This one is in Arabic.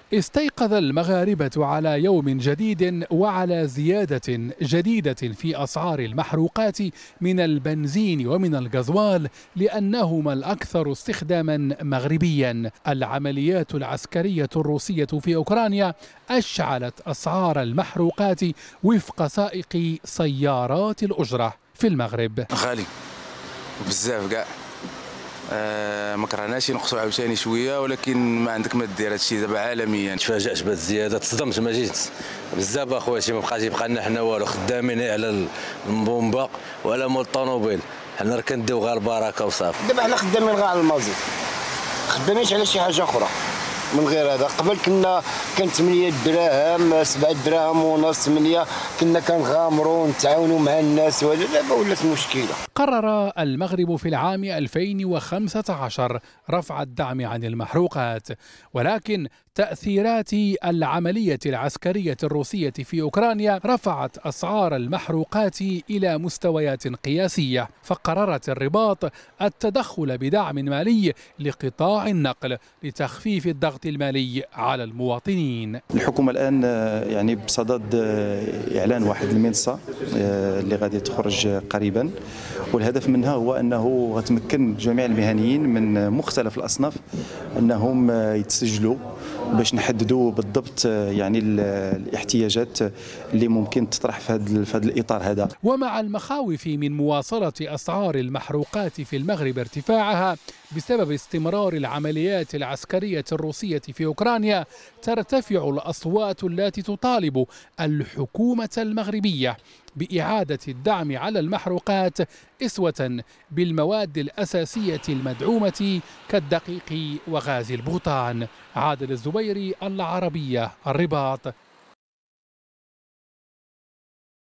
استيقظ المغاربة على يوم جديد وعلى زيادة جديدة في أسعار المحروقات من البنزين ومن الغازوال لأنهما الأكثر استخداما مغربيا. العمليات العسكرية الروسية في أوكرانيا أشعلت أسعار المحروقات وفق سائق سيارات الأجرة في المغرب. غالي بزاف كاع. ما كرهناش نقصوا عاوتاني شويه، ولكن ما عندك ما دير هادشي دابا عالميا. تفاجأت بهاد الزياده، تصدمت، ما جيت بزاف اخويا، ما بقاش يبقى لنا حنا والو، خدامين على البومبا وعلى مول الطوموبيل، حنا راه كنديو غير البركه وصافي. دابا حنا خدامين غير على المازوت، خدامينش على شي حاجه اخرى من غير هذا. قبل كان 8 دراهم 7 دراهم ونص 8، كنا كنغامروا ونتعاونوا مع الناس، دابا ولات مشكله. قرر المغرب في العام 2015 رفع الدعم عن المحروقات، ولكن تأثيرات العملية العسكرية الروسية في أوكرانيا رفعت أسعار المحروقات إلى مستويات قياسية، فقررت الرباط التدخل بدعم مالي لقطاع النقل لتخفيف الضغط المالي على المواطنين. الحكومة الآن يعني بصدد إعلان واحد المنصة اللي غادي تخرج قريبا، والهدف منها هو أنه غتمكن جميع المهنيين من مختلف الأصناف أنهم يتسجلوا باش نحددوا بالضبط يعني الاحتياجات اللي ممكن تطرح في هذا الإطار هذا. ومع المخاوف من مواصلة أسعار المحروقات في المغرب ارتفاعها بسبب استمرار العمليات العسكرية الروسية في أوكرانيا، ترتفع الأصوات التي تطالب الحكومة المغربية بإعادة الدعم على المحروقات إسوة بالمواد الأساسية المدعومة كالدقيق وغاز البوتان. عادل الزبيري، العربية، الرباط.